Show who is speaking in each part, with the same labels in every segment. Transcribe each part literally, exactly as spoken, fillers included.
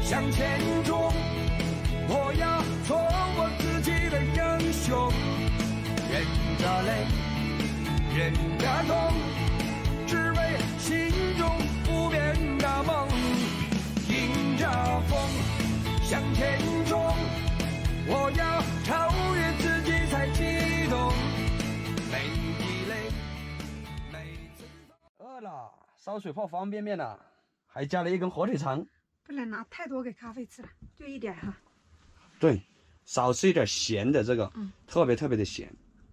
Speaker 1: 向前冲，我要做我自己的英雄，忍着泪，忍着痛，只为心中不变的梦，迎着风向前冲，我要超越自己才激动，每滴泪，每次
Speaker 2: 饿了，烧水泡方便面了，还加了一根火腿肠。
Speaker 3: 不能拿太多给咖啡吃了，就一点哈。
Speaker 2: 对，少吃一点咸的，这个，嗯，特别特别的咸。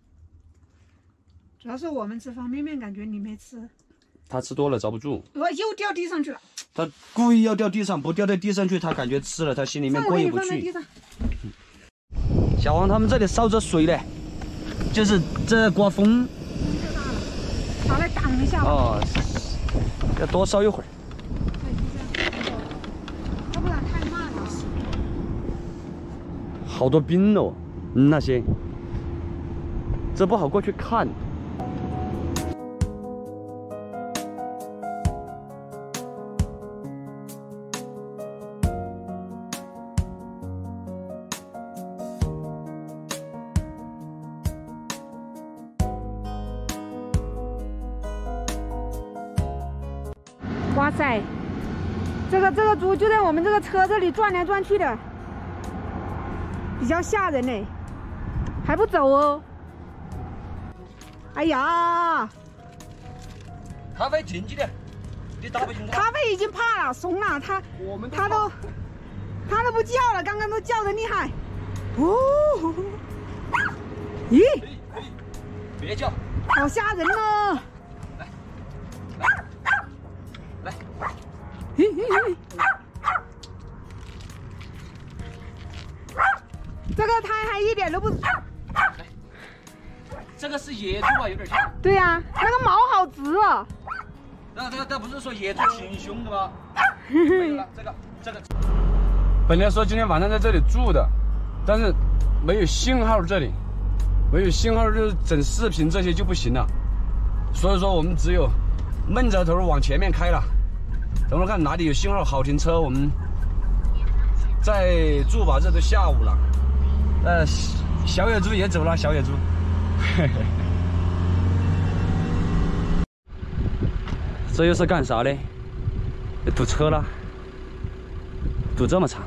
Speaker 3: 主要是我们吃方便面，感觉你没吃。
Speaker 2: 他吃多了遭不住。
Speaker 3: 我又掉地上去了。
Speaker 2: 他故意要掉地上，不掉在地上去，他感觉吃了，他心里面过意不去。小王他们这里烧这水呢，就是这刮风。
Speaker 3: 风就大了，拿来挡一下。
Speaker 2: 哦，要多烧一会儿。
Speaker 3: 要不然太慢了。
Speaker 2: 好多冰哦，嗯，那些，这不好过去看。
Speaker 3: 哇塞，这个这个猪就在我们这个车这里转来转去的，比较吓人呢，还不走哦。哎呀，
Speaker 2: 咖啡进去点，你打不进。
Speaker 3: 咖啡已经怕了，怂了，它它都它都不叫了，刚刚都叫得厉害。哦，咦，
Speaker 2: 别叫，
Speaker 3: 好吓人哦。
Speaker 2: 来，
Speaker 3: 嘿嘿嘿，这个它还一点都不。
Speaker 2: 这个是野猪啊，有点像。
Speaker 3: 对呀、啊，那个毛好直哦。
Speaker 2: 那那那不是说野猪挺凶的吗？没有了，这个这个。本来说今天晚上在这里住的，但是没有信号，这里没有信号，就是整视频这些就不行了。所以说我们只有闷着头往前面开了。等会儿看哪里有信号好停车，我们再住吧。这都下午了，呃，小野猪也走了，小野猪。嘿嘿。这又是干啥嘞？堵车了，堵这么长，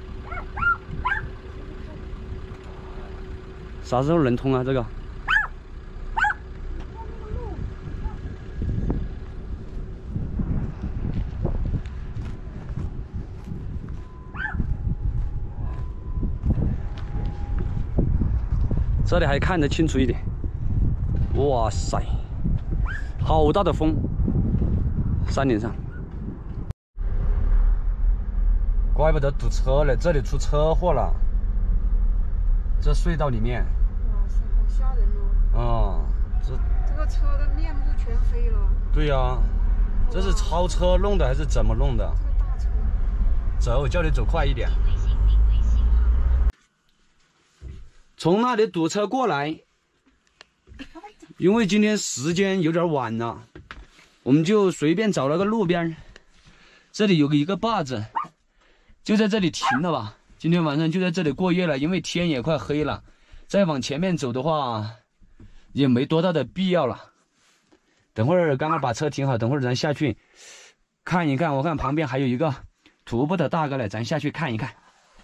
Speaker 2: 啥时候能通啊？这个？这里还看得清楚一点。哇塞，好大的风！山顶上，怪不得堵车了，这里出车祸了。这隧道里面，
Speaker 3: 哇塞，好吓人哦！
Speaker 2: 哦，这
Speaker 3: 这个车的面目全非了。
Speaker 2: 对呀、啊，这是超车弄的还是怎么弄的？
Speaker 3: 这个大车。
Speaker 2: 走，叫你走快一点。从那里堵车过来，因为今天时间有点晚了，我们就随便找了个路边，这里有个一个坝子，就在这里停了吧。今天晚上就在这里过夜了，因为天也快黑了，再往前面走的话也没多大的必要了。等会儿刚刚把车停好，等会儿咱下去看一看。我看旁边还有一个徒步的大哥嘞，咱下去看一看。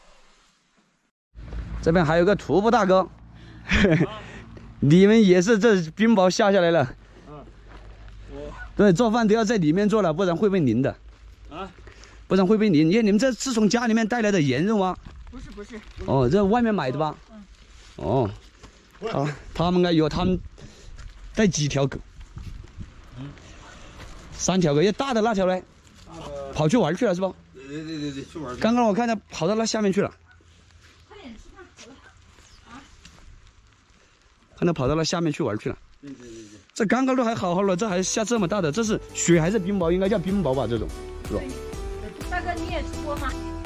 Speaker 2: 这边还有个徒步大哥，啊、你们也是这冰雹下下来了。嗯、啊，我对做饭都要在里面做了，不然会被淋的。啊，不然会被淋。因为你们这是从家里面带来的盐肉吗？
Speaker 3: 不是不是。
Speaker 2: 哦，这外面买的吧？嗯。哦，啊，他们应该有他们带几条狗？嗯，三条狗，要大的那条嘞，呃、跑去玩去了是吧？
Speaker 4: 对对对对对，去玩。
Speaker 2: 刚刚我看他跑到那下面去了。看他跑到那下面去玩去了。对对对对，这刚刚都还好好了，这还下这么大的，这是雪还是冰雹？应该叫冰雹吧？这种是吧？
Speaker 3: 大哥，你也出过吗？